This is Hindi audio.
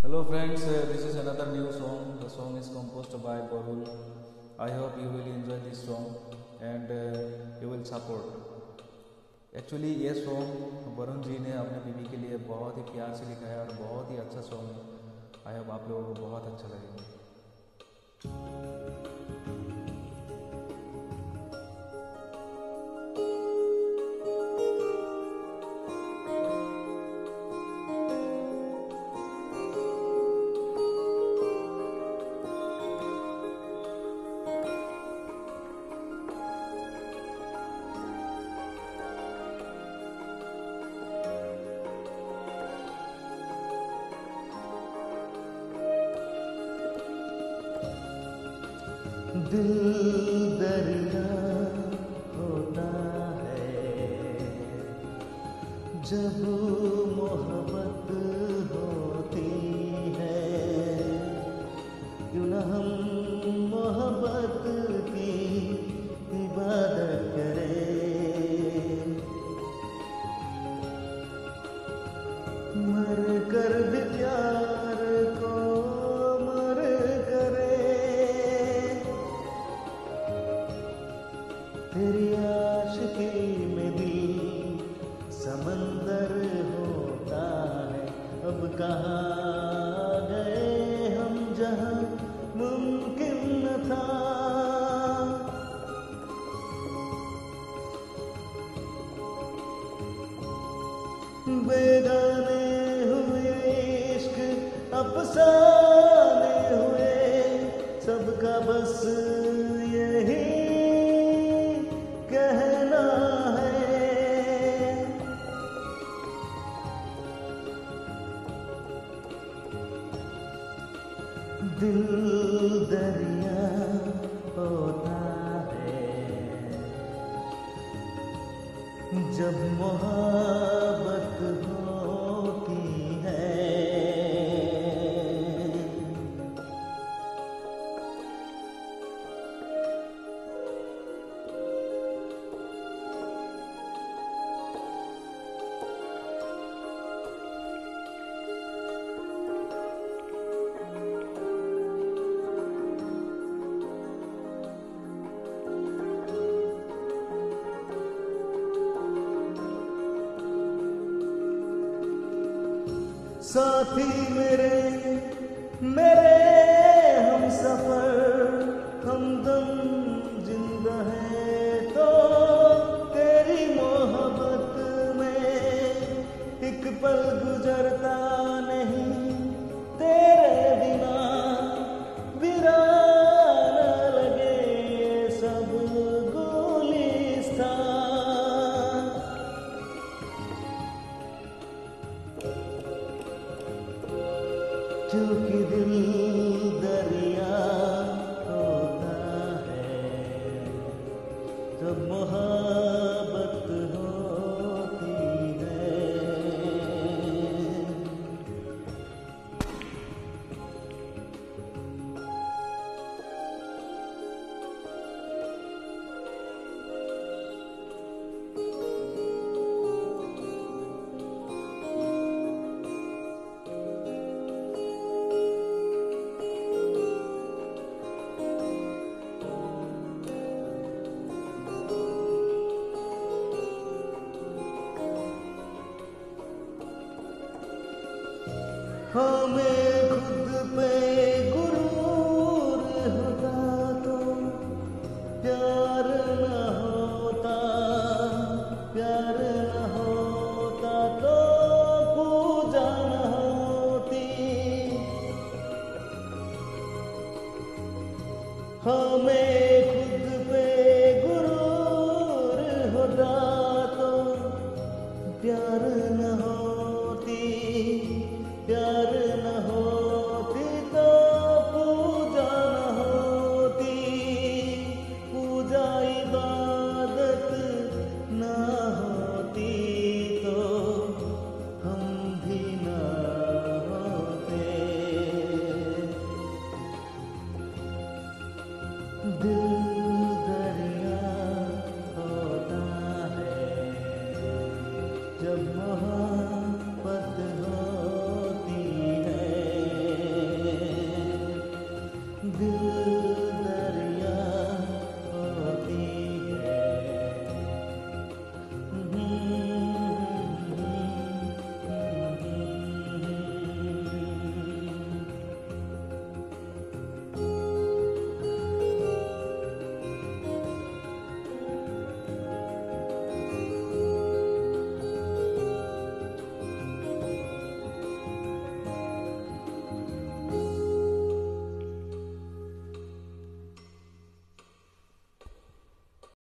Hello friends, this is another new song. The song is composed by Barul. I hope you will enjoy this song and you will support. Actually ये सॉन्ग वरुण जी ने अपने बीवी के लिए बहुत ही प्यार से लिखा है और बहुत ही अच्छा सॉन्ग है। आई होप आप लोगों को बहुत अच्छा लगेगा। दिल दरिया होता है जब मोहब्बत होती है, क्यों न हम मोहब्बत की इबादत करें, मर कर भी प्यार को मर तेरी आशिकी में दिल समंदर होता है। अब कहाँ गए हम जहाँ मुमकिन न था, बेगाने हुए इश्क अफसाने हुए, सबका बस यही कहना है। दिल दरिया होता है जब मोहब्बत होती है। साथी मेरे मेरे हम सफर हमदम जिंदा है तो तेरी मोहब्बत में एक पल गुजरता नहीं, तेरे बिना वीरान लगे सब गुलिस्तान। क्योंकि दिल दरिया होता है जब मोहब्बत होती है। हमें खुद पे गुरूर होता तो प्यार न होता, प्यार न होता तो पूजा न होती। हमें